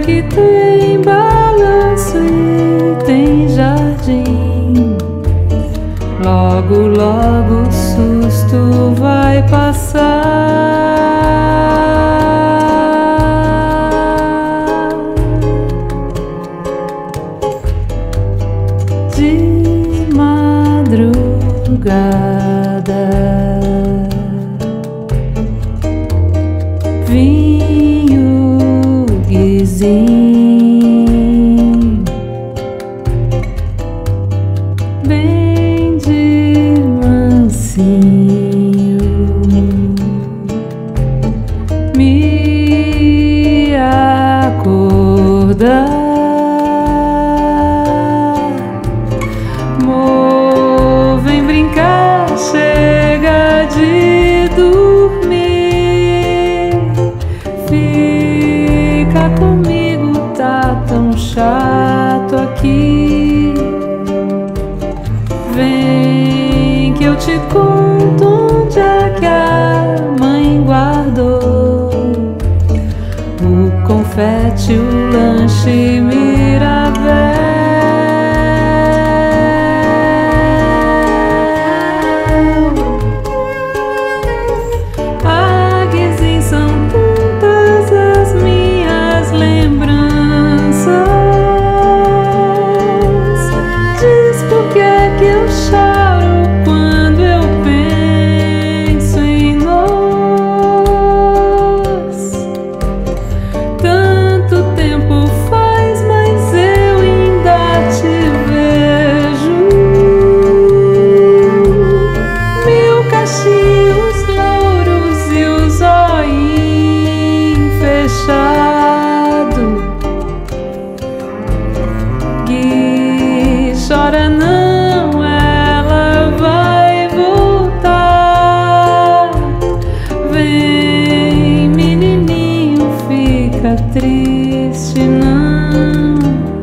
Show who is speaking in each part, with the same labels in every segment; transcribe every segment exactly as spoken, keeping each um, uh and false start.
Speaker 1: que tem balanço e tem jardim. Logo, logo o susto vai passar. De madrugada, vinho guizinho, bem de mansinho, me acordar. Amor, vem brincar, chega de dormir. Fica comigo, tá tão chato aqui. Vem que eu te conto onde é que a mãe guardou o confete, o lanche, Miravel. Ah, Guizinho, são tantas as minhas lembranças. Diz por que é que eu choro quando eu penso em nós. Tanto tempo faz, mas eu ainda te vejo. Mil cachinhos louros e os olhinhos fechados. Gui, chora não, ela vai voltar. Vem, menininho, fica triste não.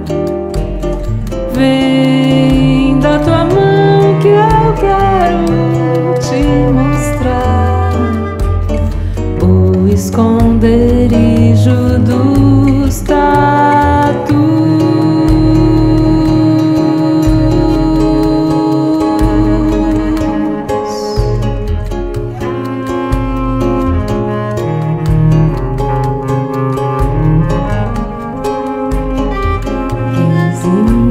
Speaker 1: Vem, dá tua mão que eu quero te mostrar o esconderijo dos tatus. Guizinho.